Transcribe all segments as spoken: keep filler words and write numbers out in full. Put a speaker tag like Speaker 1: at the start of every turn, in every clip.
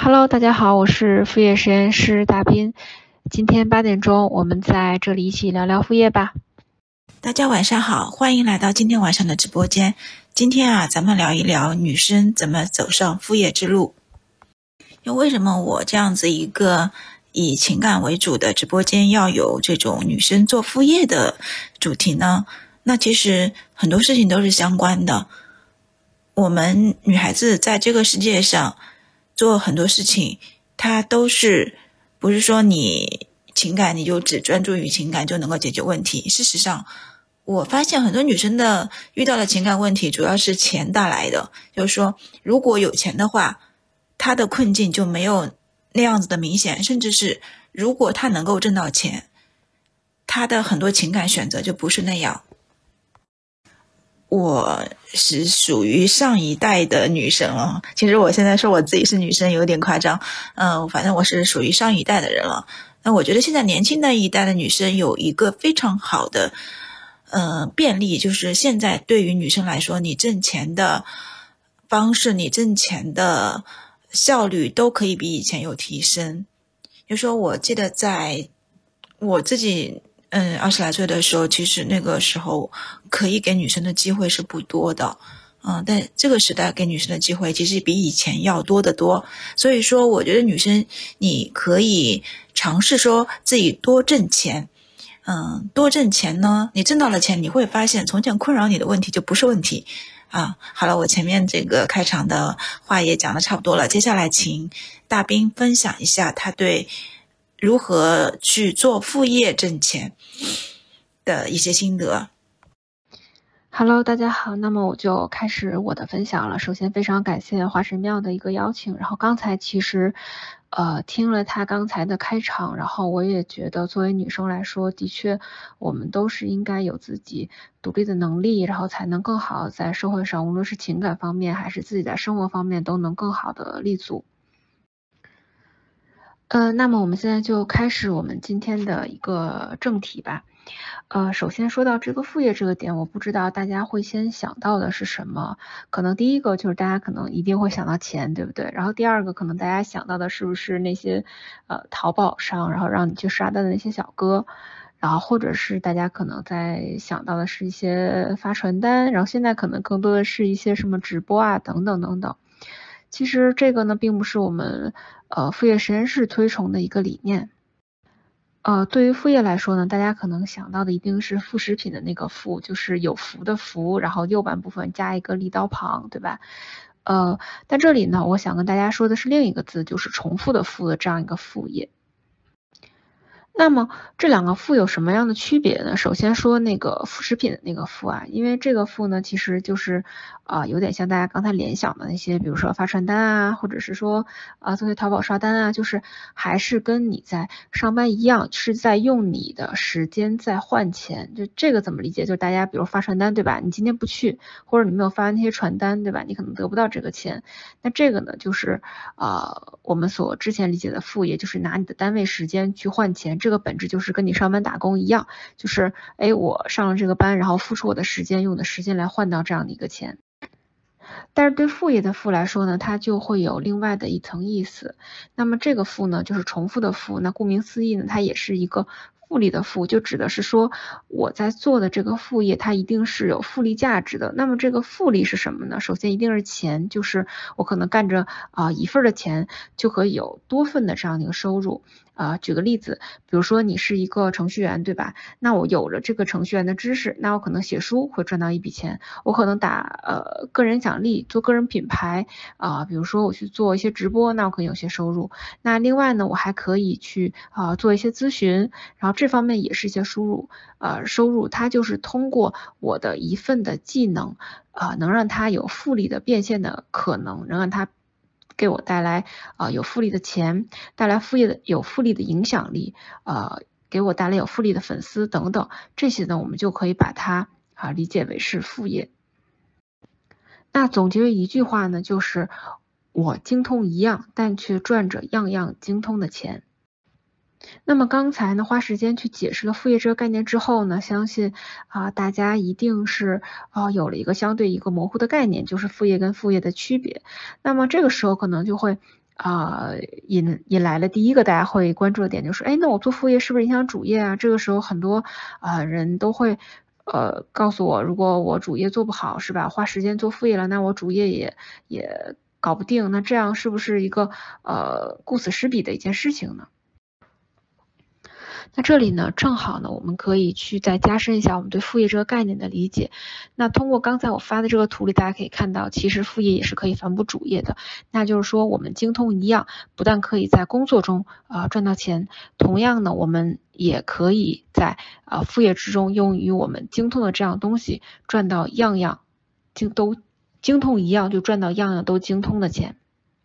Speaker 1: Hello，大家好，我是副业实验室大斌。今天八点钟，我们在这里一起聊聊副业吧。
Speaker 2: 大家晚上好，欢迎来到今天晚上的直播间。今天啊，咱们聊一聊女生怎么走上副业之路。因为为什么我这样子一个以情感为主的直播间要有这种女生做副业的主题呢？那其实很多事情都是相关的。我们女孩子在这个世界上做很多事情，它都是不是说你情感你就只专注于情感就能够解决问题。事实上我发现很多女生的遇到的情感问题主要是钱带来的，就是说如果有钱的话，她的困境就没有那样子的明显，甚至是如果她能够挣到钱，她的很多情感选择就不是那样。我是属于上一代的女生了，其实我现在说我自己是女生有点夸张，嗯，反正我是属于上一代的人了。那我觉得现在年轻的一代的女生有一个非常好的呃便利，就是现在对于女生来说，你挣钱的方式，你挣钱的效率都可以比以前有提升。就说我记得在我自己嗯，二十来岁的时候，其实那个时候可以给女生的机会是不多的，嗯，但这个时代给女生的机会其实比以前要多得多。所以说，我觉得女生你可以尝试说自己多挣钱，嗯，多挣钱呢，你挣到了钱，你会发现从前困扰你的问题就不是问题啊。好了，我前面这个开场的话也讲得差不多了，接下来请大斌分享一下他对如何去做副业挣钱的一些心得。
Speaker 1: Hello，大家好，那么我就开始我的分享了。首先非常感谢华神庙的一个邀请，然后刚才其实呃听了他刚才的开场，然后我也觉得作为女生来说，的确我们都是应该有自己独立的能力，然后才能更好在社会上，无论是情感方面还是自己在生活方面都能更好的立足。呃，那么我们现在就开始我们今天的一个正题吧。呃，首先说到这个副业这个点，我不知道大家会先想到的是什么。可能第一个就是大家可能一定会想到钱，对不对？然后第二个可能大家想到的是不是那些呃淘宝上，然后让你去刷单的那些小哥，然后或者是大家可能在想到的是一些发传单，然后现在可能更多的是一些什么直播啊等等等等。其实这个呢，并不是我们呃副业实验室推崇的一个理念。呃，对于副业来说呢，大家可能想到的一定是副食品的那个副，就是有福的福，然后右半部分加一个立刀旁，对吧？呃，但这里呢，我想跟大家说的是另一个字，就是重复的复的这样一个副业。那么这两个副有什么样的区别呢？首先说那个副食品的那个副啊，因为这个副呢，其实就是啊、呃，有点像大家刚才联想的那些，比如说发传单啊，或者是说啊，作为淘宝刷单啊，就是还是跟你在上班一样，是在用你的时间在换钱。就这个怎么理解？就是大家比如发传单，对吧？你今天不去，或者你没有发完那些传单，对吧？你可能得不到这个钱。那这个呢，就是啊、呃，我们所之前理解的副业，就是拿你的单位时间去换钱。这个本质就是跟你上班打工一样，就是哎，我上了这个班，然后付出我的时间，用我的时间来换到这样的一个钱。但是对副业的副来说呢，它就会有另外的一层意思。那么这个副呢，就是重复的副。那顾名思义呢，它也是一个复利的复，就指的是说我在做的这个副业，它一定是有复利价值的。那么这个复利是什么呢？首先一定是钱，就是我可能干着啊、呃、一份的钱，就可以有多份的这样的一个收入。啊、呃，举个例子，比如说你是一个程序员，对吧？那我有了这个程序员的知识，那我可能写书会赚到一笔钱，我可能打呃个人奖励，做个人品牌啊、呃，比如说我去做一些直播，那我可以有些收入。那另外呢，我还可以去啊、呃、做一些咨询，然后这方面也是一些收入，呃收入它就是通过我的一份的技能，啊、呃、能让它有复利的变现的可能，能让它给我带来啊、呃、有复利的钱，带来副业的有复利的影响力，呃给我带来有复利的粉丝等等，这些呢我们就可以把它啊理解为是副业。那总结一句话呢，就是我精通一样，但却赚着样样精通的钱。那么刚才呢，花时间去解释了副业这个概念之后呢，相信啊、呃、大家一定是啊、呃、有了一个相对一个模糊的概念，就是副业跟副业的区别。那么这个时候可能就会啊、呃、引引来了第一个大家会关注的点，就是哎，那我做副业是不是影响主业啊？这个时候很多啊、呃、人都会呃告诉我，如果我主业做不好是吧，花时间做副业了，那我主业也也搞不定，那这样是不是一个呃顾此失彼的一件事情呢？那这里呢，正好呢，我们可以去再加深一下我们对副业这个概念的理解。那通过刚才我发的这个图里，大家可以看到，其实副业也是可以反哺主业的。那就是说，我们精通一样，不但可以在工作中啊、呃、赚到钱，同样呢，我们也可以在啊、呃、副业之中用于我们精通的这样东西，赚到样样精都精通一样就赚到样样都精通的钱。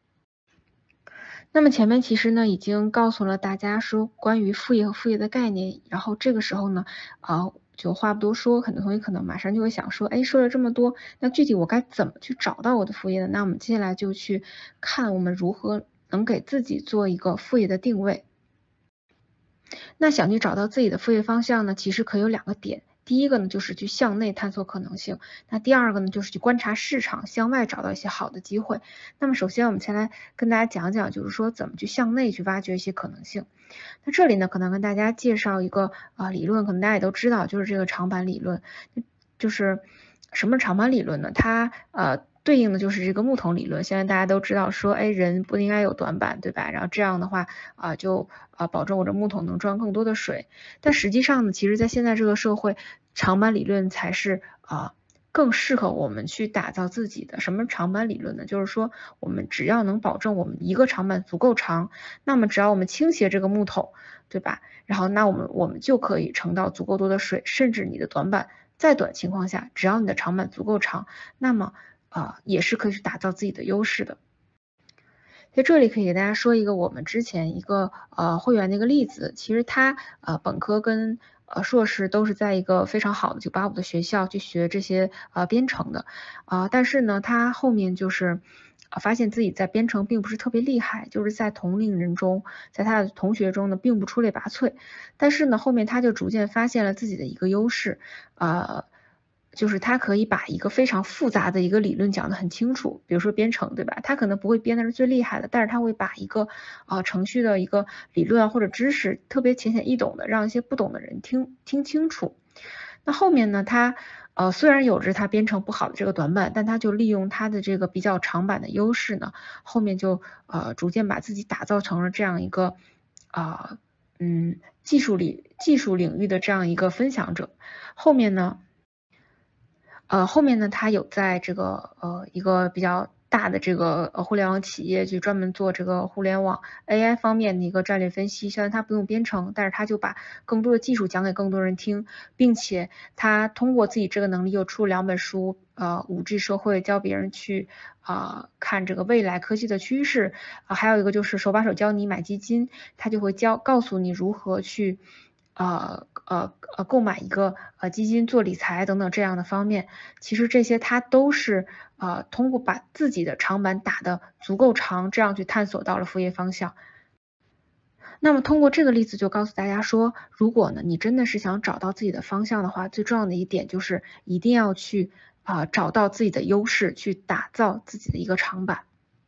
Speaker 1: 那么前面其实呢已经告诉了大家说关于副业和副业的概念，然后这个时候呢，啊、呃、就话不多说，很多同学可能马上就会想说，哎，说了这么多，那具体我该怎么去找到我的副业呢？那我们接下来就去看我们如何能给自己做一个副业的定位。那想去找到自己的副业方向呢，其实可有两个点。第一个呢，就是去向内探索可能性。那第二个呢，就是去观察市场，向外找到一些好的机会。那么首先我们先来跟大家讲讲，就是说怎么去向内去挖掘一些可能性。那这里呢，可能跟大家介绍一个啊、呃、理论，可能大家也都知道，就是这个长板理论。就是什么长板理论呢？它呃对应的就是这个木桶理论。现在大家都知道说，哎，人不应该有短板，对吧？然后这样的话啊、呃，就啊、呃、保证我这木桶能装更多的水。但实际上呢，其实在现在这个社会，长板理论才是啊、呃、更适合我们去打造自己的。什么长板理论呢？就是说我们只要能保证我们一个长板足够长，那么只要我们倾斜这个木桶，对吧？然后那我们我们就可以盛到足够多的水，甚至你的短板再短情况下，只要你的长板足够长，那么啊、呃、也是可以去打造自己的优势的。在这里可以给大家说一个我们之前一个呃会员的一个例子，其实他呃本科跟呃硕士都是在一个非常好的九八五的学校去学这些呃编程的啊、呃，但是呢他后面就是呃发现自己在编程并不是特别厉害，就是在同龄人中，在他的同学中呢并不出类拔萃，但是呢后面他就逐渐发现了自己的一个优势，呃。就是他可以把一个非常复杂的一个理论讲得很清楚，比如说编程，对吧？他可能不会编的是最厉害的，但是他会把一个啊、呃、程序的一个理论啊或者知识特别浅显易懂的，让一些不懂的人听听清楚。那后面呢，他呃虽然有着他编程不好的这个短板，但他就利用他的这个比较长板的优势呢，后面就呃逐渐把自己打造成了这样一个啊、呃、嗯技术里技术领域的这样一个分享者。后面呢。呃，后面呢，他有在这个呃一个比较大的这个呃互联网企业去专门做这个互联网 A I 方面的一个战略分析。虽然他不用编程，但是他就把更多的技术讲给更多人听，并且他通过自己这个能力又出了两本书，呃，五 G 社会教别人去啊、呃、看这个未来科技的趋势啊、呃，还有一个就是手把手教你买基金，他就会教告诉你如何去。呃呃呃，购买一个呃基金做理财等等这样的方面，其实这些它都是呃通过把自己的长板打得足够长，这样去探索到了副业方向。那么通过这个例子就告诉大家说，如果呢你真的是想找到自己的方向的话，最重要的一点就是一定要去啊、呃、找到自己的优势，去打造自己的一个长板。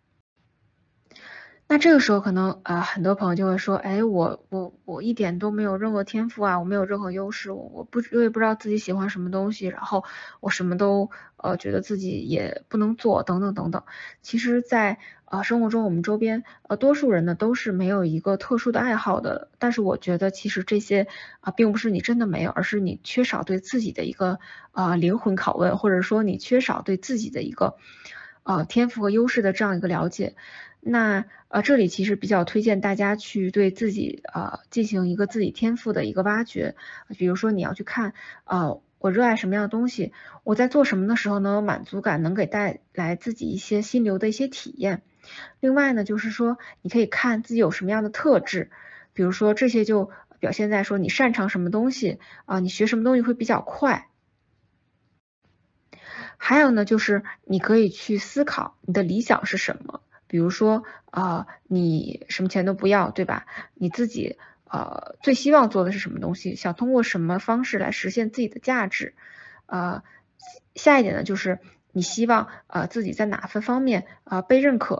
Speaker 1: 那这个时候可能啊、呃，很多朋友就会说，哎，我我我一点都没有任何天赋啊，我没有任何优势，我我不我也不知道自己喜欢什么东西，然后我什么都呃觉得自己也不能做，等等等等。其实在，在呃生活中我们周边呃多数人呢都是没有一个特殊的爱好的，但是我觉得其实这些啊、呃、并不是你真的没有，而是你缺少对自己的一个呃灵魂拷问，或者说你缺少对自己的一个呃天赋和优势的这样一个了解。那呃，这里其实比较推荐大家去对自己呃进行一个自己天赋的一个挖掘，比如说你要去看呃我热爱什么样的东西，我在做什么的时候能有满足感，能给带来自己一些心流的一些体验。另外呢，就是说你可以看自己有什么样的特质，比如说这些就表现在说你擅长什么东西啊、呃，你学什么东西会比较快。还有呢，就是你可以去思考你的理想是什么。比如说啊、呃，你什么钱都不要，对吧？你自己呃最希望做的是什么东西？想通过什么方式来实现自己的价值？呃，下一点呢，就是你希望呃自己在哪份方面啊、呃、被认可，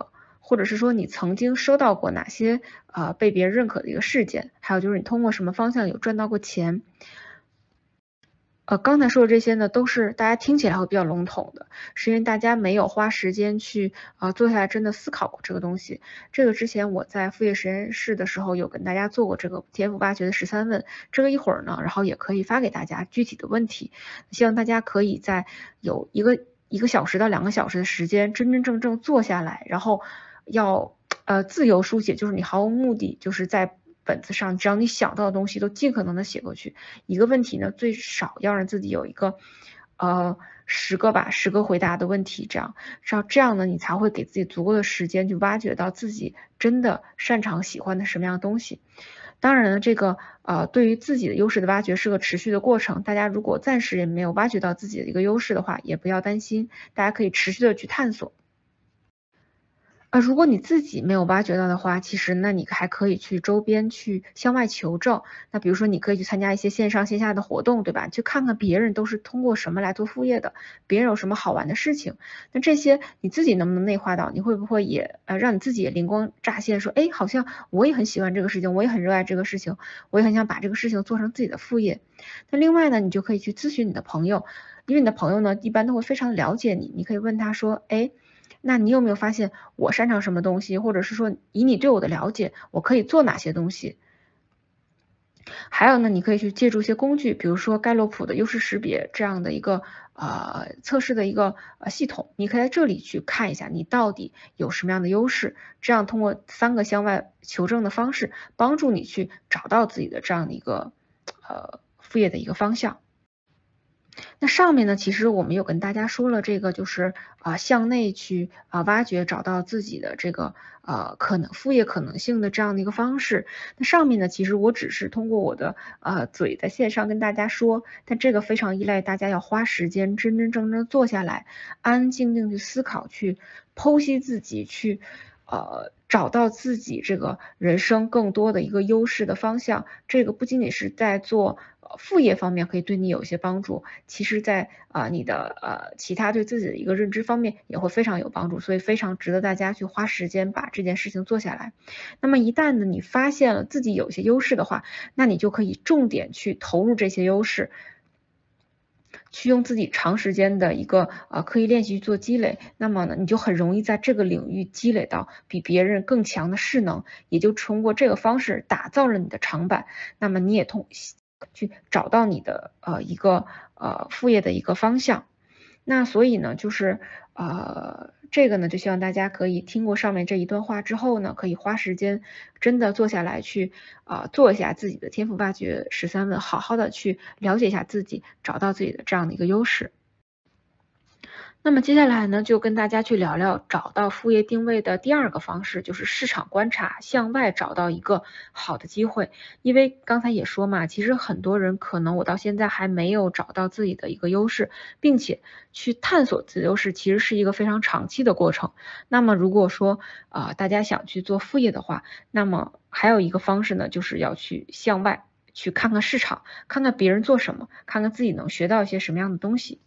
Speaker 1: 或者是说你曾经收到过哪些呃被别人认可的一个事件，还有就是你通过什么方向有赚到过钱。呃，刚才说的这些呢，都是大家听起来会比较笼统的，是因为大家没有花时间去啊、呃、坐下来真的思考过这个东西。这个之前我在副业实验室的时候有跟大家做过这个天赋挖掘的十三问，这个一会儿呢，然后也可以发给大家具体的问题，希望大家可以在有一个一个小时到两个小时的时间，真真正正坐下来，然后要呃自由书写，就是你毫无目的，就是在本子上，只要你想到的东西都尽可能的写过去。一个问题呢，最少要让自己有一个呃十个吧，十个回答的问题，这样，这样这样呢，你才会给自己足够的时间去挖掘到自己真的擅长喜欢的什么样的东西。当然呢，这个呃对于自己的优势的挖掘是个持续的过程，大家如果暂时也没有挖掘到自己的一个优势的话，也不要担心，大家可以持续的去探索。啊，如果你自己没有挖掘到的话，其实那你还可以去周边去向外求证。那比如说，你可以去参加一些线上线下的活动，对吧？去看看别人都是通过什么来做副业的，别人有什么好玩的事情。那这些你自己能不能内化到？你会不会也呃让你自己也灵光乍现，说，哎，好像我也很喜欢这个事情，我也很热爱这个事情，我也很想把这个事情做成自己的副业。那另外呢，你就可以去咨询你的朋友，因为你的朋友呢一般都会非常了解你，你可以问他说，哎。那你有没有发现我擅长什么东西，或者是说以你对我的了解，我可以做哪些东西？还有呢，你可以去借助一些工具，比如说盖洛普的优势识别这样的一个呃测试的一个呃系统，你可以在这里去看一下你到底有什么样的优势，这样通过三个向外求证的方式，帮助你去找到自己的这样的一个呃副业的一个方向。那上面呢，其实我们有跟大家说了，这个就是啊、呃、向内去啊、呃、挖掘，找到自己的这个呃可能副业可能性的这样的一个方式。那上面呢，其实我只是通过我的呃嘴在线上跟大家说，但这个非常依赖大家要花时间真真正正坐下来，安安静静去思考，去剖析自己，去呃。找到自己这个人生更多的一个优势的方向，这个不仅仅是在做副业方面可以对你有一些帮助，其实在啊、呃、你的呃其他对自己的一个认知方面也会非常有帮助，所以非常值得大家去花时间把这件事情做下来。那么一旦呢你发现了自己有一些优势的话，那你就可以重点去投入这些优势。去用自己长时间的一个呃刻意练习去做积累，那么呢，你就很容易在这个领域积累到比别人更强的势能，也就通过这个方式打造了你的长板。那么你也通去找到你的呃一个呃副业的一个方向。那所以呢，就是呃这个呢，就希望大家可以听过上面这一段话之后呢，可以花时间真的坐下来去啊、呃、做一下自己的天赋挖掘十三问，好好的去了解一下自己，找到自己的这样的一个优势。那么接下来呢，就跟大家去聊聊找到副业定位的第二个方式，就是市场观察，向外找到一个好的机会。因为刚才也说嘛，其实很多人可能我到现在还没有找到自己的一个优势，并且去探索自己的优势，其实是一个非常长期的过程。那么如果说啊、呃、大家想去做副业的话，那么还有一个方式呢，就是要去向外去看看市场，看看别人做什么，看看自己能学到一些什么样的东西。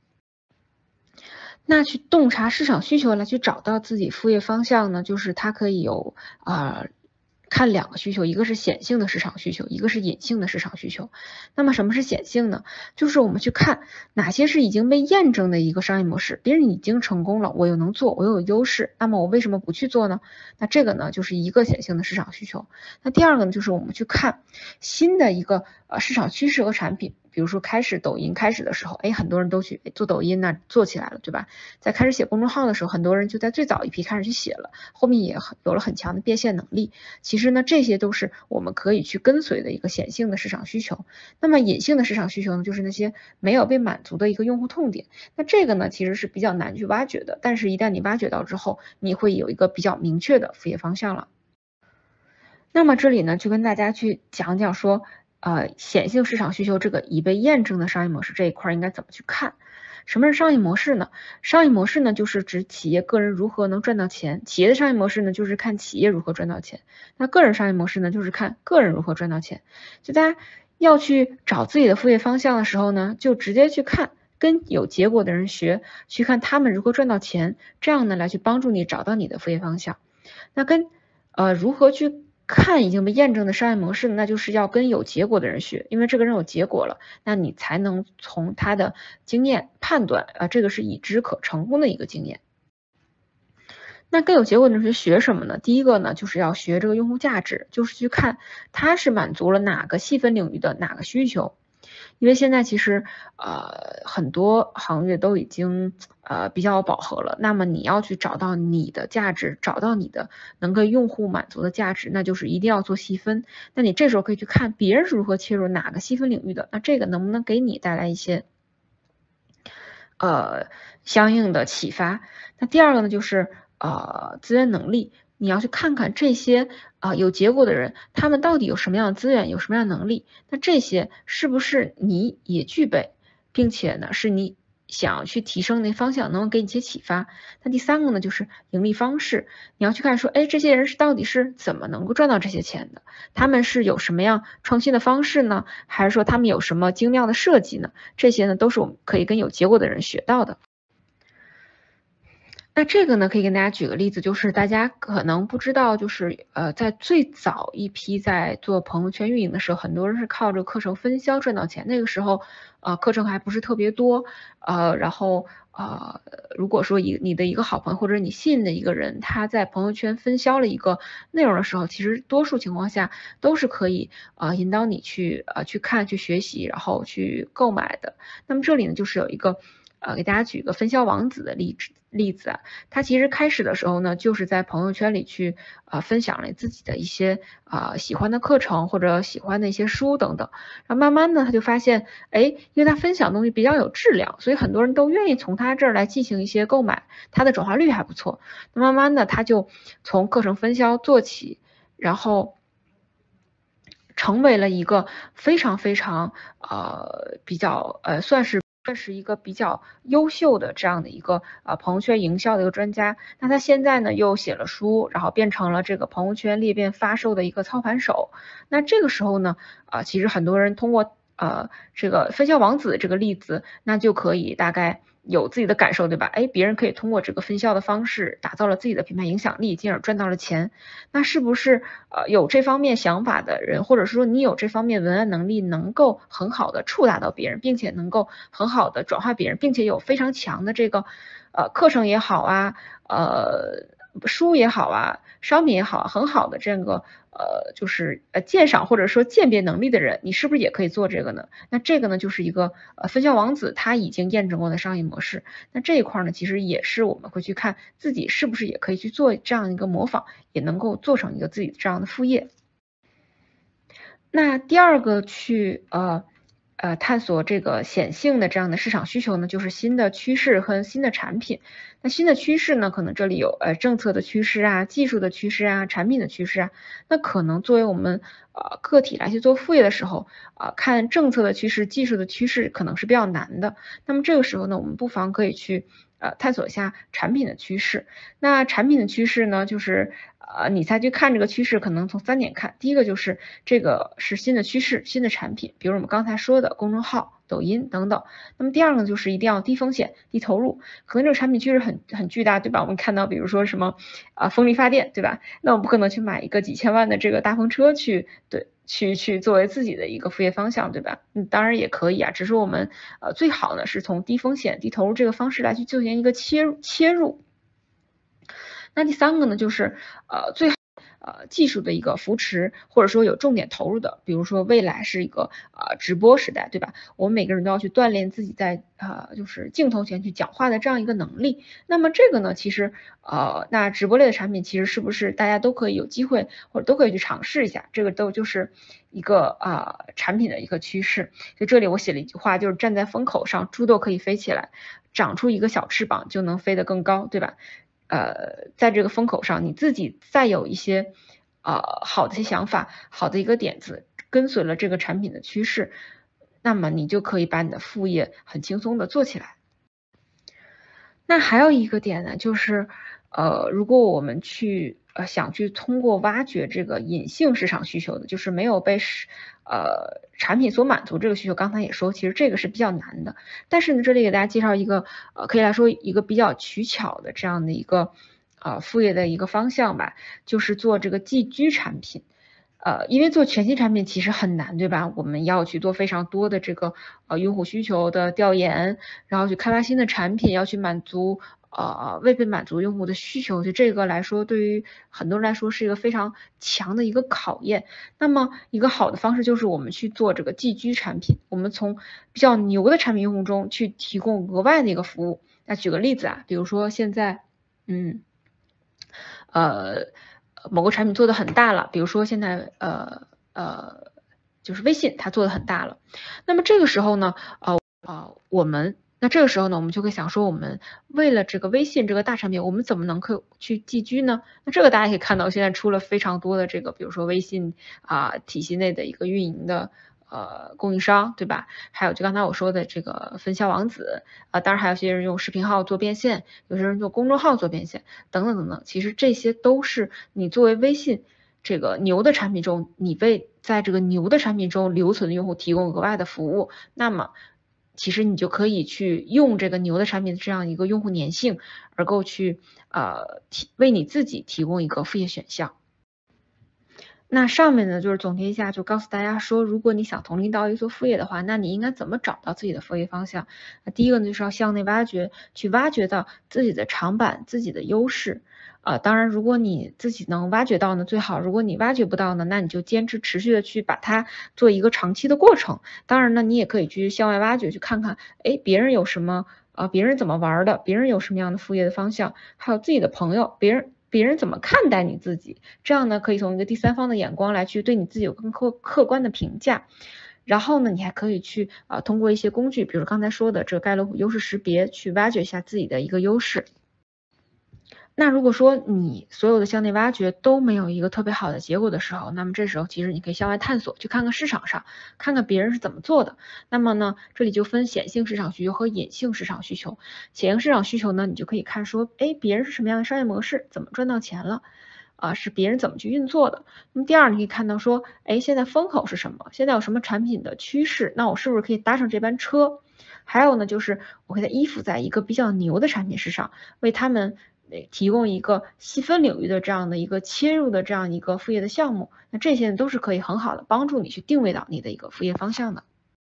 Speaker 1: 那去洞察市场需求来去找到自己副业方向呢，就是它可以有啊、呃、看两个需求，一个是显性的市场需求，一个是隐性的市场需求。那么什么是显性呢？就是我们去看哪些是已经被验证的一个商业模式，别人已经成功了，我又能做，我又有优势，那么我为什么不去做呢？那这个呢就是一个显性的市场需求。那第二个呢就是我们去看新的一个呃市场趋势和产品。比如说开始抖音开始的时候，哎，很多人都去做抖音呢，做起来了，对吧？在开始写公众号的时候，很多人就在最早一批开始去写了，后面也有了很强的变现能力。其实呢，这些都是我们可以去跟随的一个显性的市场需求。那么隐性的市场需求呢，就是那些没有被满足的一个用户痛点。那这个呢，其实是比较难去挖掘的，但是一旦你挖掘到之后，你会有一个比较明确的副业方向了。那么这里呢，就跟大家去讲讲说。呃，显性市场需求这个已被验证的商业模式这一块应该怎么去看？什么是商业模式呢？商业模式呢，就是指企业个人如何能赚到钱。企业的商业模式呢，就是看企业如何赚到钱。那个人商业模式呢，就是看个人如何赚到钱。就大家要去找自己的副业方向的时候呢，就直接去看跟有结果的人学，去看他们如何赚到钱，这样呢来去帮助你找到你的副业方向。 那跟呃如何去看已经被验证的商业模式，那就是要跟有结果的人学，因为这个人有结果了，那你才能从他的经验判断啊、呃，这个是已知可成功的一个经验。那更有结果的是学什么呢？第一个呢，就是要学这个用户价值，就是去看它是满足了哪个细分领域的哪个需求。因为现在其实呃很多行业都已经呃比较饱和了，那么你要去找到你的价值，找到你的能给用户满足的价值，那就是一定要做细分。那你这时候可以去看别人是如何切入哪个细分领域的，那这个能不能给你带来一些呃相应的启发？那第二个呢，就是呃资源能力，你要去看看这些啊、呃、有结果的人，他们到底有什么样的资源，有什么样的能力，那这些是不是你也具备，并且呢是你想要去提升的方向，能够给你一些启发。那第三个呢，就是盈利方式，你要去看说，哎，这些人是到底是怎么能够赚到这些钱的？他们是有什么样创新的方式呢？还是说他们有什么精妙的设计呢？这些呢都是我们可以跟有结果的人学到的。那这个呢，可以跟大家举个例子，就是大家可能不知道，就是呃，在最早一批在做朋友圈运营的时候，很多人是靠着课程分销赚到钱。那个时候，呃，课程还不是特别多，呃，然后呃，如果说一你的一个好朋友或者你信任的一个人，他在朋友圈分销了一个内容的时候，其实多数情况下都是可以呃引导你去呃去看、去学习，然后去购买的。那么这里呢，就是有一个。呃，给大家举一个分销王子的例子例子啊，他其实开始的时候呢，就是在朋友圈里去呃分享了自己的一些啊、呃、喜欢的课程或者喜欢的一些书等等，然后慢慢呢他就发现，哎，因为他分享的东西比较有质量，所以很多人都愿意从他这儿来进行一些购买，他的转化率还不错，那慢慢的他就从课程分销做起，然后成为了一个非常非常呃比较呃算是。这是一个比较优秀的这样的一个呃朋友圈营销的一个专家，那他现在呢又写了书，然后变成了这个朋友圈裂变发售的一个操盘手。那这个时候呢，啊、呃，其实很多人通过呃这个分销王子这个例子，那就可以大概有自己的感受，对吧？哎，别人可以通过这个分销的方式打造了自己的品牌影响力，进而赚到了钱。那是不是呃有这方面想法的人，或者说你有这方面文案能力，能够很好的触达到别人，并且能够很好的转化别人，并且有非常强的这个呃课程也好啊，呃书也好啊，商品也好，很好的这个呃就是呃鉴赏或者说鉴别能力的人，你是不是也可以做这个呢？那这个呢就是一个呃分销王子他已经验证过的商业模式。那这一块呢，其实也是我们会去看自己是不是也可以去做这样一个模仿，也能够做成一个自己这样的副业。那第二个去呃呃探索这个显性的这样的市场需求呢，就是新的趋势和新的产品。那新的趋势呢，可能这里有呃政策的趋势啊、技术的趋势啊、产品的趋势啊。那可能作为我们呃个体来去做副业的时候啊、呃，看政策的趋势、技术的趋势可能是比较难的。那么这个时候呢，我们不妨可以去呃探索一下产品的趋势。那产品的趋势呢，就是呃，你再去看这个趋势，可能从三点看。第一个就是这个是新的趋势、新的产品，比如我们刚才说的公众号、抖音等等。那么第二个就是一定要低风险、低投入，可能这个产品趋势很很巨大，对吧？我们看到比如说什么啊、呃、风力发电，对吧？那我们不可能去买一个几千万的这个大风车去对去去作为自己的一个副业方向，对吧？嗯，当然也可以啊，只是我们呃最好呢是从低风险、低投入这个方式来去进行一个切入切入。那第三个呢，就是呃最好呃技术的一个扶持，或者说有重点投入的，比如说未来是一个呃直播时代，对吧？我们每个人都要去锻炼自己在呃就是镜头前去讲话的这样一个能力。那么这个呢，其实呃那直播类的产品其实是不是大家都可以有机会或者都可以去尝试一下？这个都就是一个啊、呃、产品的一个趋势。就这里我写了一句话，就是站在风口上，猪都可以飞起来，长出一个小翅膀就能飞得更高，对吧？呃，在这个风口上，你自己再有一些呃好的一些想法，好的一个点子，跟随了这个产品的趋势，那么你就可以把你的副业很轻松的做起来。那还有一个点呢，就是呃，如果我们去呃想去通过挖掘这个隐性市场需求的，就是没有被市呃产品所满足这个需求，刚才也说，其实这个是比较难的。但是呢，这里给大家介绍一个呃，可以来说一个比较取巧的这样的一个呃副业的一个方向吧，就是做这个寄居产品。呃，因为做全新产品其实很难，对吧？我们要去做非常多的这个呃用户需求的调研，然后去开发新的产品，要去满足呃未被满足用户的需求，就这个来说，对于很多人来说是一个非常强的一个考验。那么一个好的方式就是我们去做这个寄居产品，我们从比较牛的产品用户中去提供额外的一个服务。那举个例子啊，比如说现在，嗯，呃。某个产品做的很大了，比如说现在呃呃就是微信它做的很大了，那么这个时候呢，呃呃我们那这个时候呢，我们就会想说，我们为了这个微信这个大产品，我们怎么能够去寄居呢？那这个大家可以看到，现在出了非常多的这个，比如说微信啊、呃、体系内的一个运营的。呃，供应商对吧？还有就刚才我说的这个分销王子啊、呃，当然还有些人用视频号做变现，有些人做公众号做变现，等等等等。其实这些都是你作为微信这个牛的产品中，你为在这个牛的产品中留存的用户提供额外的服务。那么，其实你就可以去用这个牛的产品的这样一个用户粘性，而够去呃提为你自己提供一个副业选项。那上面呢，就是总结一下，就告诉大家说，如果你想从零到一做副业的话，那你应该怎么找到自己的副业方向？那第一个呢，就是要向内挖掘，去挖掘到自己的长板、自己的优势。呃，当然，如果你自己能挖掘到呢，最好；如果你挖掘不到呢，那你就坚持持续的去把它做一个长期的过程。当然呢，你也可以去向外挖掘，去看看，哎，别人有什么，呃，别人怎么玩的，别人有什么样的副业的方向，还有自己的朋友，别人。别人怎么看待你自己，这样呢可以从一个第三方的眼光来去对你自己有更客客观的评价。然后呢，你还可以去啊、呃、通过一些工具，比如刚才说的这个盖洛普优势识别，去挖掘一下自己的一个优势。那如果说你所有的向内挖掘都没有一个特别好的结果的时候，那么这时候其实你可以向外探索，去看看市场上，看看别人是怎么做的。那么呢，这里就分显性市场需求和隐性市场需求。显性市场需求呢，你就可以看说，哎，别人是什么样的商业模式，怎么赚到钱了。啊，是别人怎么去运作的。那么第二，你可以看到说，哎，现在风口是什么？现在有什么产品的趋势？那我是不是可以搭上这班车？还有呢，就是我可以依附在一个比较牛的产品市场，为他们提供一个细分领域的这样的一个切入的这样一个副业的项目。那这些都是可以很好的帮助你去定位到你的一个副业方向的。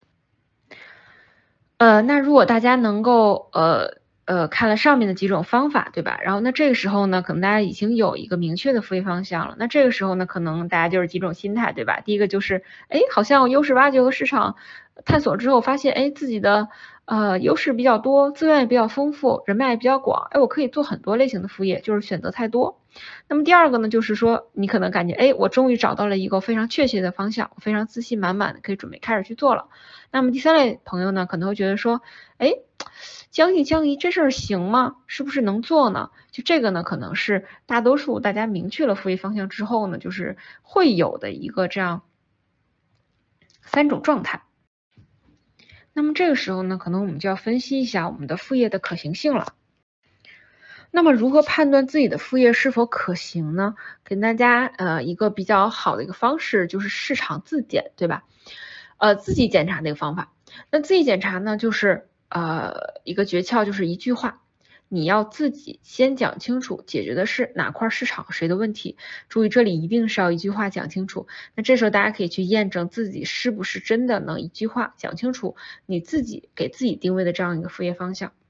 Speaker 1: 呃，那如果大家能够呃呃看了上面的几种方法，对吧？然后那这个时候呢，可能大家已经有一个明确的副业方向了。那这个时候呢，可能大家就是几种心态，对吧？第一个就是，哎，好像优势挖掘和市场探索之后，发现，哎，自己的呃优势比较多，资源也比较丰富，人脉也比较广，哎，我可以做很多类型的副业，就是选择太多。那么第二个呢，就是说你可能感觉，哎，我终于找到了一个非常确切的方向，我非常自信满满的可以准备开始去做了。那么第三类朋友呢，可能会觉得说，哎，将信将疑，这事儿行吗？是不是能做呢？就这个呢，可能是大多数大家明确了副业方向之后呢，就是会有的一个这样三种状态。那么这个时候呢，可能我们就要分析一下我们的副业的可行性了。那么如何判断自己的副业是否可行呢？给大家呃一个比较好的一个方式，就是市场自检，对吧？呃，自己检查的一个方法。那自己检查呢，就是呃一个诀窍，就是一句话，你要自己先讲清楚解决的是哪块市场谁的问题。注意这里一定是要一句话讲清楚。那这时候大家可以去验证自己是不是真的能一句话讲清楚你自己给自己定位的这样一个副业方向。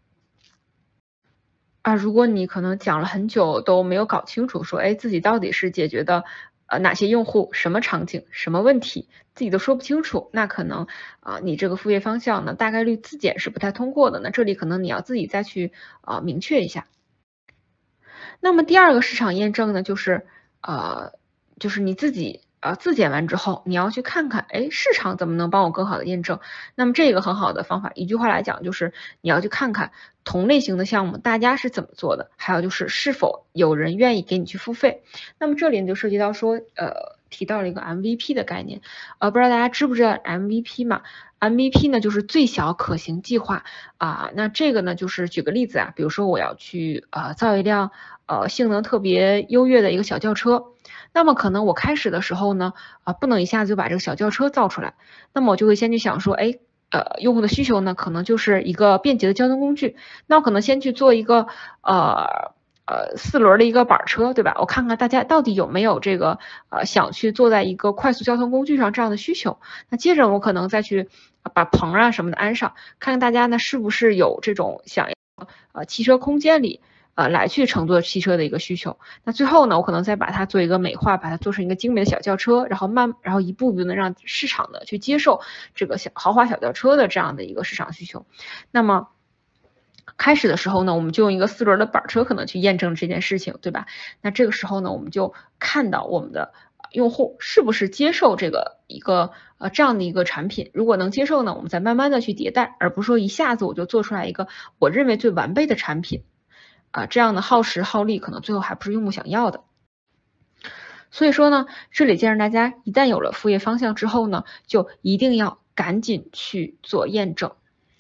Speaker 1: 啊，如果你可能讲了很久都没有搞清楚，说，哎，自己到底是解决的呃哪些用户、什么场景、什么问题，自己都说不清楚，那可能啊、呃、你这个副业方向呢，大概率自检是不太通过的。那这里可能你要自己再去啊、呃、明确一下。那么第二个市场验证呢，就是呃就是你自己。呃，自检完之后，你要去看看，哎，市场怎么能帮我更好的验证？那么这个很好的方法，一句话来讲，就是你要去看看同类型的项目大家是怎么做的，还有就是是否有人愿意给你去付费。那么这里呢就涉及到说，呃，提到了一个 M V P 的概念，呃，不知道大家知不知道 M V P 嘛？M V P 呢就是最小可行计划啊。那这个呢就是举个例子啊，比如说我要去呃造一辆呃性能特别优越的一个小轿车。那么可能我开始的时候呢，啊，不能一下子就把这个小轿车造出来，那么我就会先去想说，哎，呃，用户的需求呢，可能就是一个便捷的交通工具，那我可能先去做一个呃呃四轮的一个板车，对吧？我看看大家到底有没有这个呃想去坐在一个快速交通工具上这样的需求。那接着我可能再去把棚啊什么的安上，看看大家呢是不是有这种想要呃汽车空间里呃，来去乘坐汽车的一个需求。那最后呢，我可能再把它做一个美化，把它做成一个精美的小轿车，然后慢，然后一步步的让市场的去接受这个小豪华小轿车的这样的一个市场需求。那么开始的时候呢，我们就用一个四轮的板车可能去验证这件事情，对吧？那这个时候呢，我们就看到我们的用户是不是接受这个一个呃这样的一个产品。如果能接受呢，我们再慢慢的去迭代，而不是说一下子我就做出来一个我认为最完备的产品。啊，这样的耗时耗力可能最后还不是用户想要的。所以说呢，这里建议大家一旦有了副业方向之后呢，就一定要赶紧去做验证。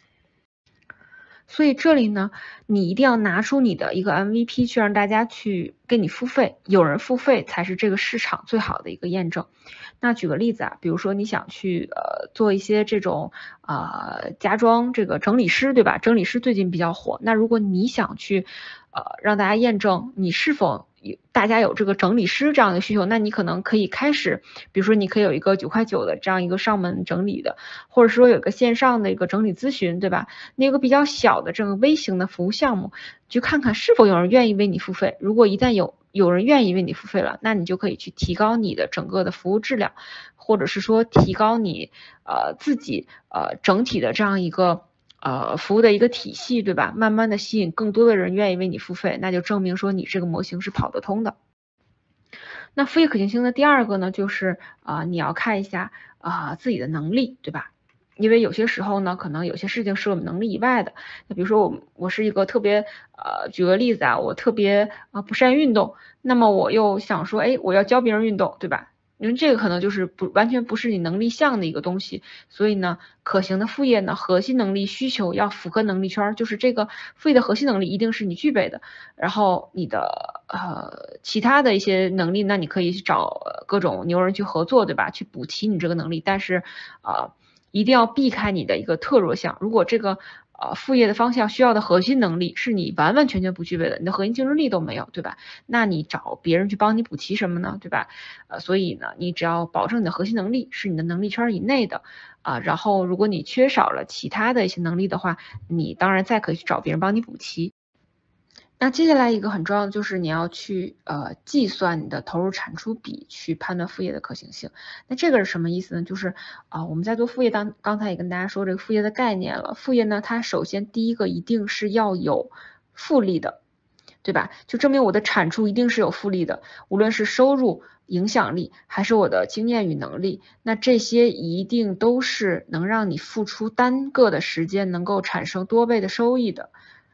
Speaker 1: 所以这里呢，你一定要拿出你的一个 M V P 去让大家去给你付费，有人付费才是这个市场最好的一个验证。那举个例子啊，比如说你想去呃做一些这种呃家装这个整理师，对吧？整理师最近比较火，那如果你想去呃让大家验证你是否有大家有这个整理师这样的需求，那你可能可以开始，比如说你可以有一个九块九的这样一个上门整理的，或者说有一个线上的一个整理咨询，对吧？那个比较小的这个微型的服务项目，去看看是否有人愿意为你付费。如果一旦有有人愿意为你付费了，那你就可以去提高你的整个的服务质量，或者是说提高你呃自己呃整体的这样一个呃服务的一个体系，对吧？慢慢的吸引更多的人愿意为你付费，那就证明说你这个模型是跑得通的。那副业可行性的第二个呢，就是啊、呃、你要看一下啊、呃、自己的能力，对吧？因为有些时候呢，可能有些事情是我们能力以外的。那比如说我我是一个特别呃，举个例子啊，我特别啊不善运动，那么我又想说，哎，我要教别人运动，对吧？因为这个可能就是不完全不是你能力项的一个东西，所以呢，可行的副业呢，核心能力需求要符合能力圈，就是这个副业的核心能力一定是你具备的，然后你的呃其他的一些能力，那你可以去找各种牛人去合作，对吧？去补齐你这个能力，但是啊。呃一定要避开你的一个特弱项。如果这个呃副业的方向需要的核心能力是你完完全全不具备的，你的核心竞争力都没有，对吧？那你找别人去帮你补齐什么呢？对吧？呃，所以呢，你只要保证你的核心能力是你的能力圈以内的啊、呃，然后如果你缺少了其他的一些能力的话，你当然再可以去找别人帮你补齐。那接下来一个很重要的就是你要去呃计算你的投入产出比，去判断副业的可行性。那这个是什么意思呢？就是啊、呃、我们在做副业当刚才也跟大家说这个副业的概念了。副业呢，它首先第一个一定是要有复利的，对吧？就证明我的产出一定是有复利的，无论是收入、影响力，还是我的经验与能力，那这些一定都是能让你付出单个的时间能够产生多倍的收益的。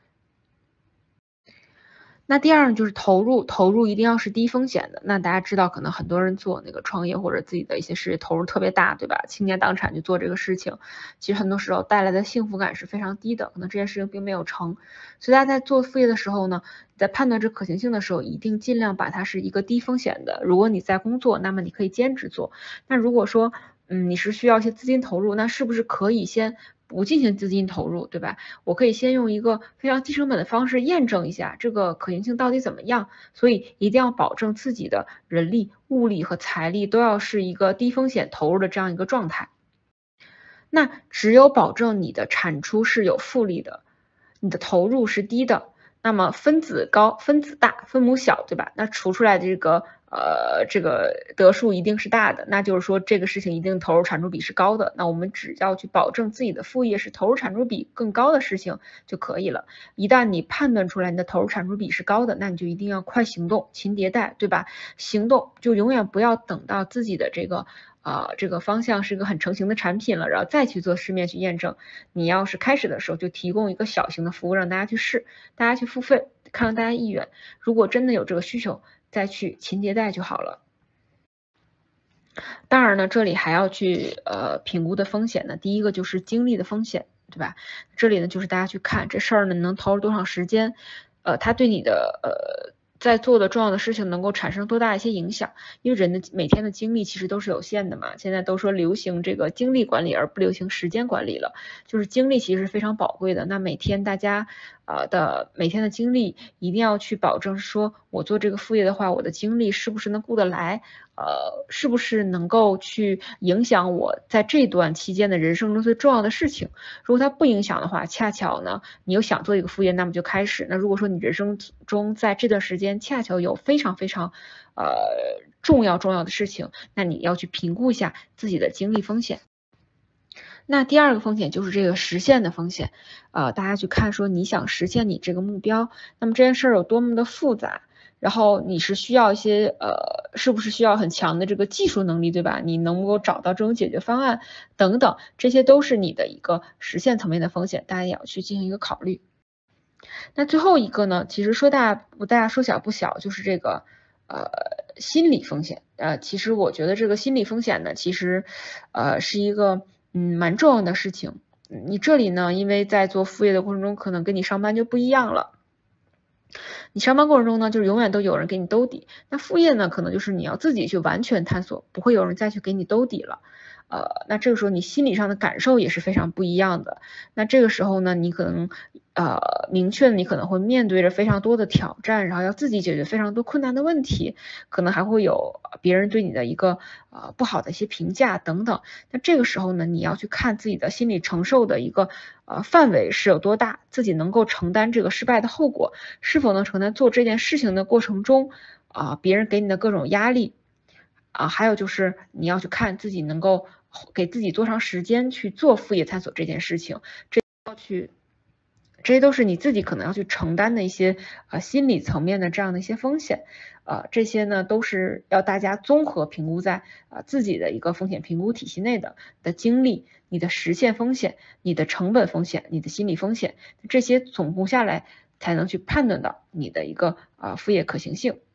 Speaker 1: 那第二呢，就是投入，投入一定要是低风险的。那大家知道，可能很多人做那个创业或者自己的一些事业投入特别大，对吧？倾家荡产去做这个事情，其实很多时候带来的幸福感是非常低的，可能这件事情并没有成。所以大家在做副业的时候呢，在判断这可行性的时候，一定尽量把它是一个低风险的。如果你在工作，那么你可以兼职做。那如果说，嗯，你是需要一些资金投入，那是不是可以先不进行资金投入，对吧？我可以先用一个非常低成本的方式验证一下这个可行性到底怎么样，所以一定要保证自己的人力、物力和财力都要是一个低风险投入的这样一个状态。那只有保证你的产出是有复利的，你的投入是低的，那么分子高、分子大、分母小，对吧？那除出来的这个呃这个得数一定是大的，那就是说这个事情一定投入产出比是高的。那我们只要去保证自己的副业是投入产出比更高的事情就可以了。一旦你判断出来你的投入产出比是高的，那你就一定要快行动，勤迭代，对吧？行动就永远不要等到自己的这个。啊、呃，这个方向是一个很成型的产品了，然后再去做市面去验证。你要是开始的时候就提供一个小型的服务让大家去试，大家去付费，看看大家意愿。如果真的有这个需求，再去勤迭代就好了。当然呢，这里还要去呃评估的风险呢，第一个就是精力的风险，对吧？这里呢就是大家去看这事儿呢能投入多长时间，呃，它对你的呃。在做的重要的事情能够产生多大一些影响？因为人的每天的精力其实都是有限的嘛。现在都说流行这个精力管理，而不流行时间管理了。就是精力其实是非常宝贵的。那每天大家呃的每天的精力，一定要去保证说我做这个副业的话，我的精力是不是能顾得来，呃，是不是能够去影响我在这段期间的人生中最重要的事情。如果它不影响的话，恰巧呢，你又想做一个副业，那么就开始。那如果说你人生中在这段时间恰巧有非常非常呃重要重要的事情，那你要去评估一下自己的精力风险。那第二个风险就是这个实现的风险，呃，大家去看说你想实现你这个目标，那么这件事儿有多么的复杂，然后你是需要一些呃，是不是需要很强的这个技术能力，对吧？你能不能够找到这种解决方案等等，这些都是你的一个实现层面的风险，大家也要去进行一个考虑。那最后一个呢，其实说大不大，说小不小，就是这个呃心理风险。呃，其实我觉得这个心理风险呢，其实呃是一个嗯蛮重要的事情。你这里呢，因为在做副业的过程中，可能跟你上班就不一样了。你上班过程中呢，就是永远都有人给你兜底。那副业呢，可能就是你要自己去完全探索，不会有人再去给你兜底了。呃，那这个时候你心理上的感受也是非常不一样的。那这个时候呢，你可能呃明确你可能会面对着非常多的挑战，然后要自己解决非常多困难的问题，可能还会有别人对你的一个呃不好的一些评价等等。那这个时候呢，你要去看自己的心理承受的一个呃范围是有多大，自己能够承担这个失败的后果，是否能承担做这件事情的过程中啊、呃、别人给你的各种压力。啊，还有就是你要去看自己能够给自己多长时间去做副业探索这件事情，这要去，这些都是你自己可能要去承担的一些呃心理层面的这样的一些风险，呃，这些呢都是要大家综合评估在啊、呃、自己的一个风险评估体系内的的经历、你的实现风险、你的成本风险、你的心理风险，这些总共下来才能去判断到你的一个啊、呃、副业可行性。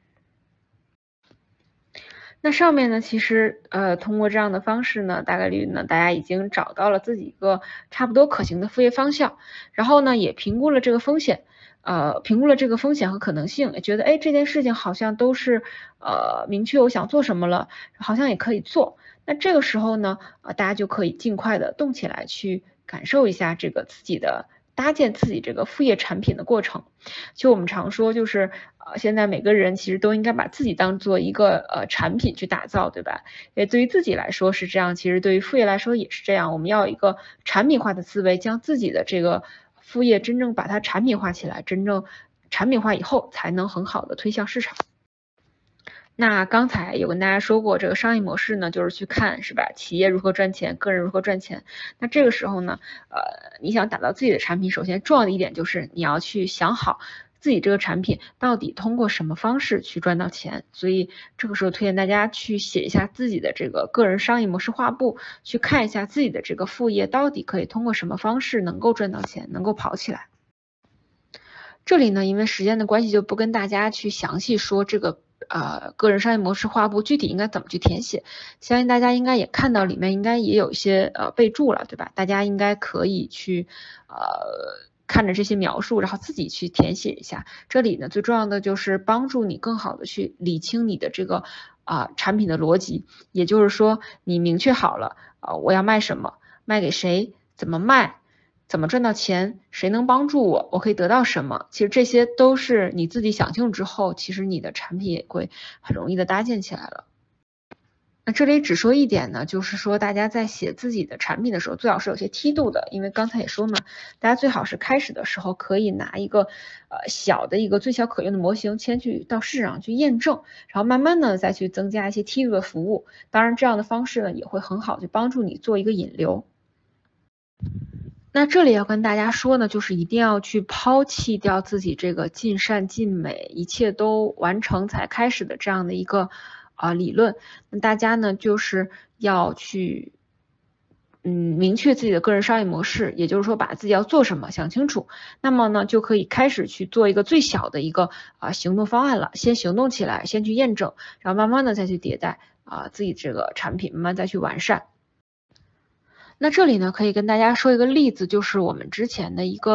Speaker 1: 那上面呢，其实呃，通过这样的方式呢，大概率呢，大家已经找到了自己一个差不多可行的副业方向，然后呢，也评估了这个风险，呃，评估了这个风险和可能性，也觉得哎，这件事情好像都是呃明确我想做什么了，好像也可以做。那这个时候呢，呃，大家就可以尽快的动起来，去感受一下这个自己的搭建自己这个副业产品的过程。就我们常说，就是呃，现在每个人其实都应该把自己当做一个呃产品去打造，对吧？也对于自己来说是这样，其实对于副业来说也是这样。我们要有一个产品化的思维，将自己的这个副业真正把它产品化起来，真正产品化以后，才能很好的推向市场。那刚才有跟大家说过，这个商业模式呢，就是去看是吧，企业如何赚钱，个人如何赚钱。那这个时候呢，呃，你想打造自己的产品，首先重要的一点就是你要去想好自己这个产品到底通过什么方式去赚到钱。所以这个时候推荐大家去写一下自己的这个个人商业模式画布，去看一下自己的这个副业到底可以通过什么方式能够赚到钱，能够跑起来。这里呢，因为时间的关系，就不跟大家去详细说这个呃个人商业模式画布具体应该怎么去填写。相信大家应该也看到里面应该也有一些呃备注了，对吧？大家应该可以去呃看着这些描述，然后自己去填写一下。这里呢，最重要的就是帮助你更好的去理清你的这个啊、呃、产品的逻辑，也就是说你明确好了啊、呃、我要卖什么，卖给谁，怎么卖。怎么赚到钱？谁能帮助我？我可以得到什么？其实这些都是你自己想清楚之后，其实你的产品也会很容易的搭建起来了。那这里只说一点呢，就是说大家在写自己的产品的时候，最好是有些梯度的，因为刚才也说嘛，大家最好是开始的时候可以拿一个呃小的一个最小可用的模型，先去到市场去验证，然后慢慢呢再去增加一些梯度的服务。当然，这样的方式呢也会很好，就帮助你做一个引流。那这里要跟大家说呢，就是一定要去抛弃掉自己这个尽善尽美，一切都完成才开始的这样的一个啊、呃、理论。那大家呢就是要去嗯明确自己的个人商业模式，也就是说把自己要做什么想清楚，那么呢就可以开始去做一个最小的一个啊、呃、行动方案了，先行动起来，先去验证，然后慢慢的再去迭代啊、呃、自己这个产品，慢慢再去完善。那这里呢，可以跟大家说一个例子，就是我们之前的一个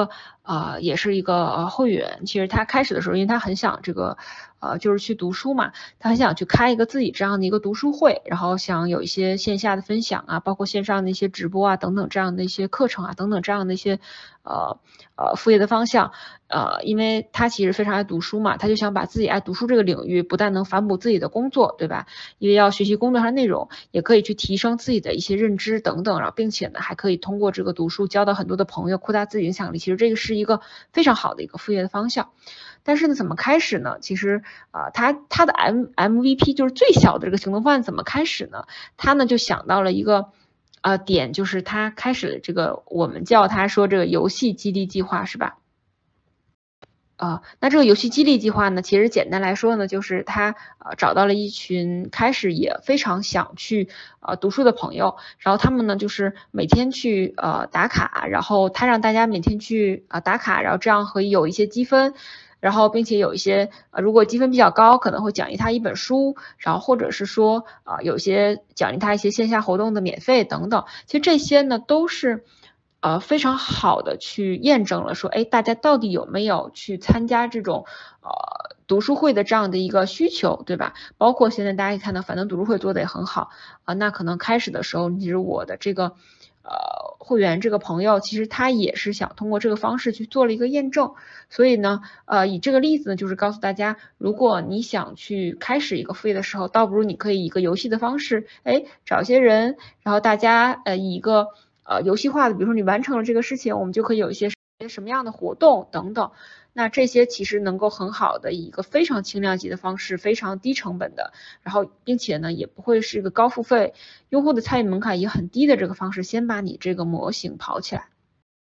Speaker 1: 呃，也是一个呃会员。其实他开始的时候，因为他很想这个呃就是去读书嘛，他很想去开一个自己这样的一个读书会，然后想有一些线下的分享啊，包括线上的一些直播啊等等这样的一些课程啊等等这样的一些呃呃副业的方向。呃，因为他其实非常爱读书嘛，他就想把自己爱读书这个领域不但能反哺自己的工作，对吧？因为要学习工作上的内容，也可以去提升自己的一些认知等等，然后并且呢还可以通过这个读书交到很多的朋友，扩大自己影响力。其实这个是一个非常好的一个副业的方向。但是呢，怎么开始呢？其实啊、呃，他他的 M MVP 就是最小的这个行动方案怎么开始呢？他呢就想到了一个呃点，就是他开始了这个我们叫他说这个游戏激励计划，是吧？呃，那这个游戏激励计划呢，其实简单来说呢，就是他呃找到了一群开始也非常想去呃读书的朋友，然后他们呢就是每天去呃打卡，然后他让大家每天去啊、呃、打卡，然后这样可以有一些积分，然后并且有一些呃如果积分比较高，可能会奖励他一本书，然后或者是说啊、呃、有些奖励他一些线下活动的免费等等，其实这些呢都是。呃，非常好的去验证了说，哎，大家到底有没有去参加这种呃读书会的这样的一个需求，对吧？包括现在大家可以看到，反正读书会做的也很好啊、呃。那可能开始的时候，其实我的这个呃会员这个朋友，其实他也是想通过这个方式去做了一个验证。所以呢，呃，以这个例子呢，就是告诉大家，如果你想去开始一个副业的时候，倒不如你可以以一个游戏的方式，哎，找一些人，然后大家呃以一个呃游戏化的，比如说你完成了这个事情，我们就可以有一些什么样的活动等等。那这些其实能够很好的以一个非常轻量级的方式，非常低成本的，然后并且呢也不会是一个高付费，用户的参与门槛也很低的这个方式，先把你这个模型跑起来。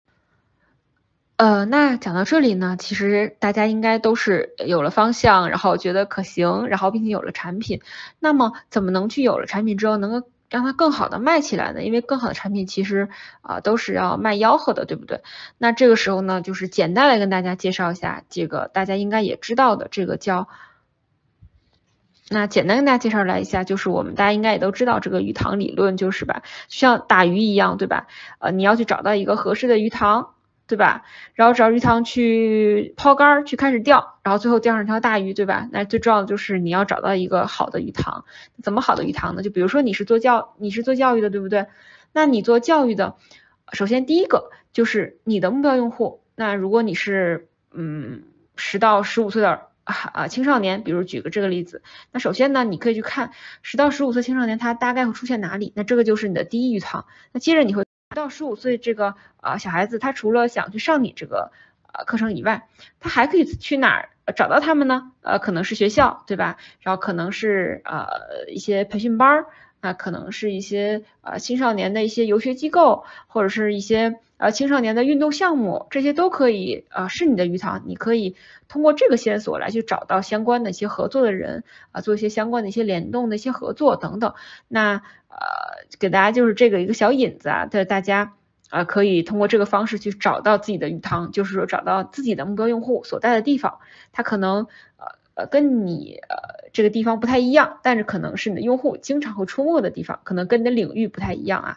Speaker 1: 呃，那讲到这里呢，其实大家应该都是有了方向，然后觉得可行，然后并且有了产品。那么怎么能去有了产品之后，能够让它更好的卖起来呢？因为更好的产品其实啊、呃、都是要卖吆喝的，对不对？那这个时候呢，就是简单来跟大家介绍一下这个大家应该也知道的这个叫。那简单跟大家介绍来一下，就是我们大家应该也都知道这个鱼塘理论，就是吧，就像打鱼一样，对吧？呃，你要去找到一个合适的鱼塘。对吧？然后找鱼塘去抛竿去开始钓，然后最后钓上条大鱼，对吧？那最重要的就是你要找到一个好的鱼塘。怎么好的鱼塘呢？就比如说你是做教，你是做教育的，对不对？那你做教育的，首先第一个就是你的目标用户。那如果你是嗯十到十五岁的啊青少年，比如举个这个例子，那首先呢，你可以去看十到十五岁青少年他大概会出现哪里，那这个就是你的第一鱼塘。那接着你会。到十五岁这个呃小孩子，他除了想去上你这个呃课程以外，他还可以去哪儿找到他们呢？呃，可能是学校，对吧？然后可能是呃一些培训班儿，那可能是一些呃青少年的一些游学机构，或者是一些呃青少年的运动项目，这些都可以呃是你的鱼塘，你可以通过这个线索来去找到相关的一些合作的人啊、呃，做一些相关的一些联动的一些合作等等。那呃，给大家就是这个一个小引子啊，在大家呃可以通过这个方式去找到自己的鱼塘，就是说找到自己的目标用户所在的地方，它可能呃呃跟你呃这个地方不太一样，但是可能是你的用户经常会出没的地方，可能跟你的领域不太一样啊。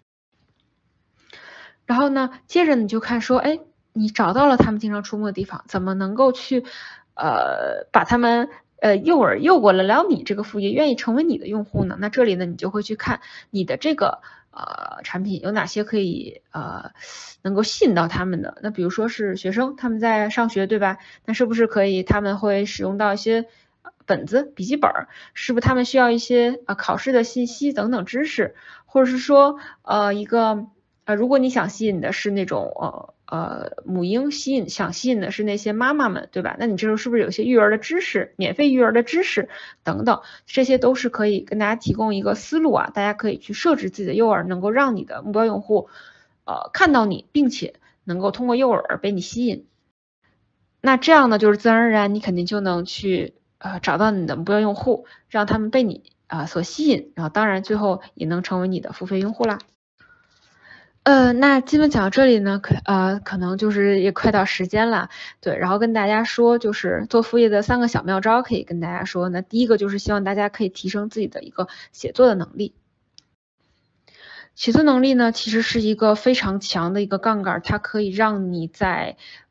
Speaker 1: 然后呢，接着你就看说，哎，你找到了他们经常出没的地方，怎么能够去呃把他们呃诱饵诱过来了你这个副业，愿意成为你的用户呢？那这里呢，你就会去看你的这个呃产品有哪些可以呃能够吸引到他们的。那比如说是学生，他们在上学，对吧？那是不是可以他们会使用到一些本子、笔记本？是不是他们需要一些呃考试的信息等等知识，或者是说呃一个。呃，如果你想吸引的是那种呃呃母婴吸引，想吸引的是那些妈妈们，对吧？那你这时候是不是有些育儿的知识，免费育儿的知识等等，这些都是可以跟大家提供一个思路啊，大家可以去设置自己的诱饵，能够让你的目标用户呃看到你，并且能够通过诱饵被你吸引。那这样呢，就是自然而然你肯定就能去呃找到你的目标用户，让他们被你啊、呃、所吸引，然后当然最后也能成为你的付费用户啦。呃，那基本讲到这里呢，可呃可能就是也快到时间了，对，然后跟大家说，就是做副业的三个小妙招，可以跟大家说。那第一个就是希望大家可以提升自己的一个写作的能力。写作能力呢，其实是一个非常强的一个杠杆，它可以让你在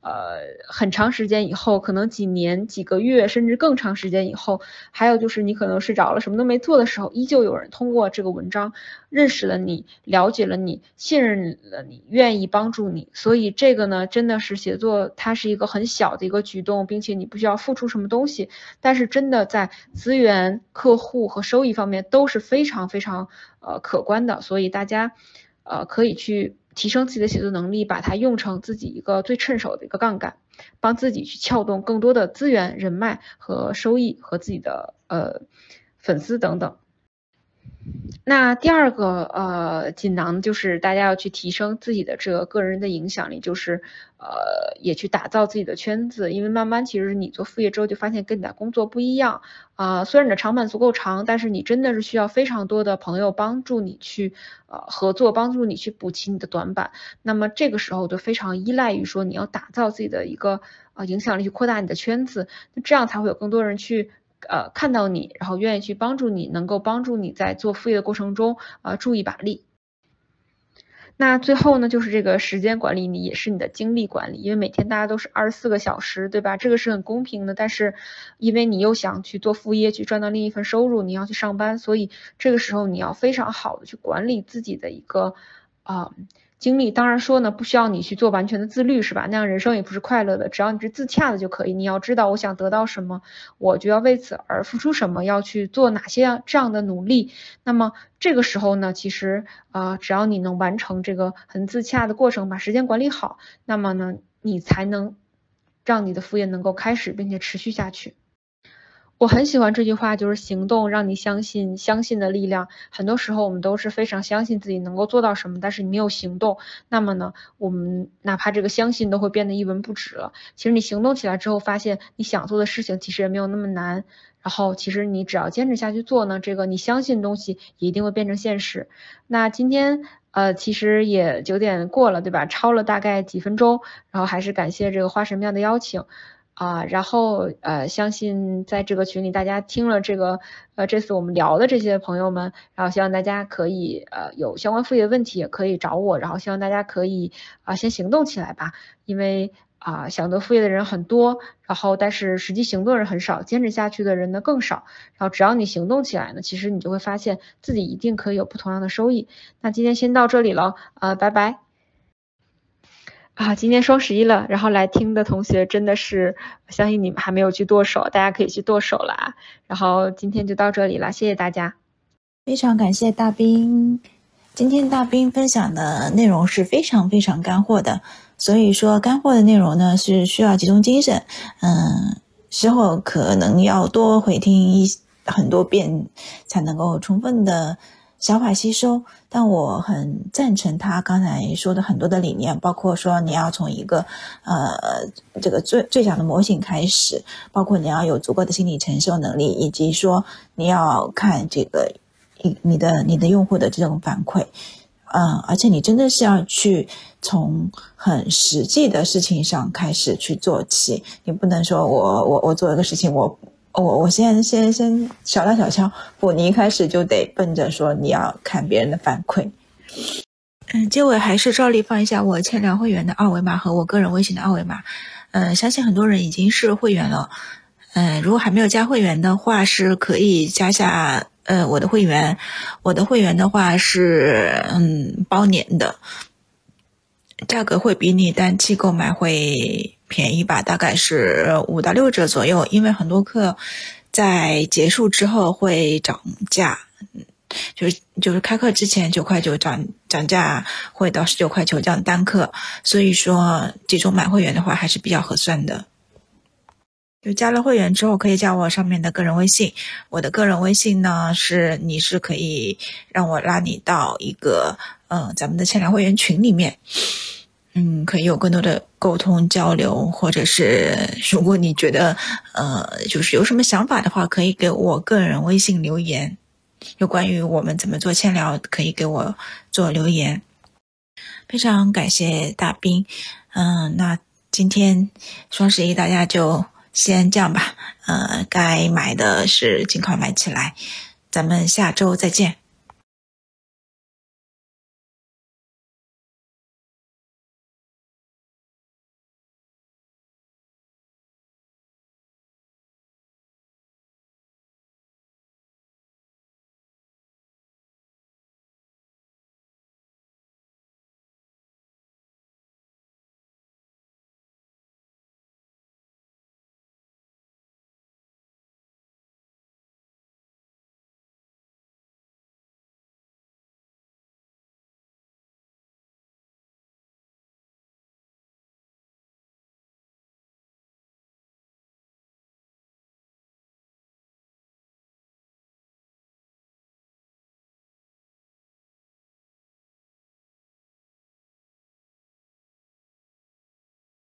Speaker 1: 呃很长时间以后，可能几年、几个月，甚至更长时间以后，还有就是你可能睡着了，什么都没做的时候，依旧有人通过这个文章认识了你，了解了你，信任了你，愿意帮助你。所以这个呢，真的是写作，它是一个很小的一个举动，并且你不需要付出什么东西，但是真的在资源、客户和收益方面都是非常非常呃可观的。所以大家呃可以去提升自己的写作能力，把它用成自己一个最趁手的一个杠杆，帮自己去撬动更多的资源、人脉和收益和自己的呃粉丝等等。那第二个呃锦囊就是大家要去提升自己的这个个人的影响力，就是呃也去打造自己的圈子，因为慢慢其实你做副业之后就发现跟你的工作不一样啊、呃，虽然你的长板足够长，但是你真的是需要非常多的朋友帮助你去呃合作，帮助你去补齐你的短板。那么这个时候就非常依赖于说你要打造自己的一个呃影响力，去扩大你的圈子，那这样才会有更多人去。呃，看到你，然后愿意去帮助你，能够帮助你在做副业的过程中，呃，助一把力。那最后呢，就是这个时间管理，你也是你的精力管理，因为每天大家都是二十四个小时，对吧？这个是很公平的，但是因为你又想去做副业，去赚到另一份收入，你要去上班，所以这个时候你要非常好的去管理自己的一个啊。呃精力。当然说呢，不需要你去做完全的自律，是吧？那样人生也不是快乐的。只要你是自洽的就可以。你要知道，我想得到什么，我就要为此而付出什么，要去做哪些这样的努力。那么这个时候呢，其实呃，只要你能完成这个很自洽的过程，把时间管理好，那么呢，你才能让你的副业能够开始并且持续下去。我很喜欢这句话，就是行动让你相信，相信的力量。很多时候我们都是非常相信自己能够做到什么，但是你没有行动，那么呢，我们哪怕这个相信都会变得一文不值了。其实你行动起来之后，发现你想做的事情其实也没有那么难。然后其实你只要坚持下去做呢，这个你相信的东西也一定会变成现实。那今天呃，其实也九点过了，对吧？超了大概几分钟，然后还是感谢这个花神庙的邀请。啊、呃，然后呃，相信在这个群里，大家听了这个呃这次我们聊的这些朋友们，然后希望大家可以呃有相关副业的问题也可以找我，然后希望大家可以啊、呃、先行动起来吧，因为啊、呃、想得副业的人很多，然后但是实际行动的人很少，坚持下去的人呢更少，然后只要你行动起来呢，其实你就会发现自己一定可以有不同样的收益。那今天先到这里了，呃，拜拜。啊，今天双十一了，然后来听的同学真的是，相信你们还没有去剁手，大家可以去剁手了啊。然后今天就到这里了，谢谢大家。
Speaker 2: 非常感谢大兵，今天大兵分享的内容是非常非常干货的，所以说干货的内容呢是需要集中精神，嗯，之后可能要多回听一很多遍才能够充分的消化吸收，但我很赞成他刚才说的很多的理念，包括说你要从一个呃这个最最小的模型开始，包括你要有足够的心理承受能力，以及说你要看这个你的你的用户的这种反馈，嗯，而且你真的是要去从很实际的事情上开始去做起，你不能说我我我做一个事情我。我我先先先小打小敲，不，你一开始就得奔着说你要看别人的反馈。嗯，结尾还是照例放一下我千聊会员的二维码和我个人微信的二维码。嗯，相信很多人已经是会员了。嗯，如果还没有加会员的话，是可以加下呃我的会员。我的会员的话是嗯包年的，价格会比你单期购买会便宜吧，大概是五到六折左右，因为很多课在结束之后会涨价，就是就是开课之前九块九涨涨价会到十九块九这样单课，所以说这种买会员的话还是比较合算的。就加了会员之后可以加我上面的个人微信，我的个人微信呢是你是可以让我拉你到一个嗯、呃、咱们的千聊会员群里面，嗯，可以有更多的沟通交流，或者是如果你觉得呃就是有什么想法的话，可以给我个人微信留言，有关于我们怎么做千聊可以给我做留言。非常感谢大兵，嗯，那今天双十一大家就先这样吧，呃，该买的是尽快买起来，咱们下周再见。